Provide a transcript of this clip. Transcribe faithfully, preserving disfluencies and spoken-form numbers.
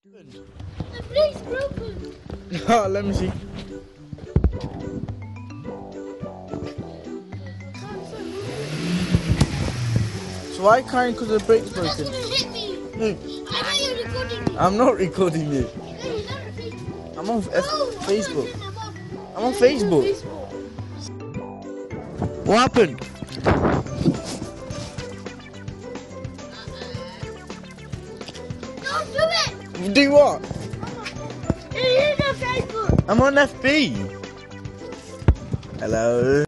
The blade's broken. Oh, let me see. So why can't? Because the brake's broken. That's gonna hit me. No, I know you're recording me. I'm not recording you. No, you're not recording me. I'm on F No, Facebook. I'm not. I'm on Facebook. What happened? Don't do it. Do what? It is on Facebook. I'm on F B. Hello.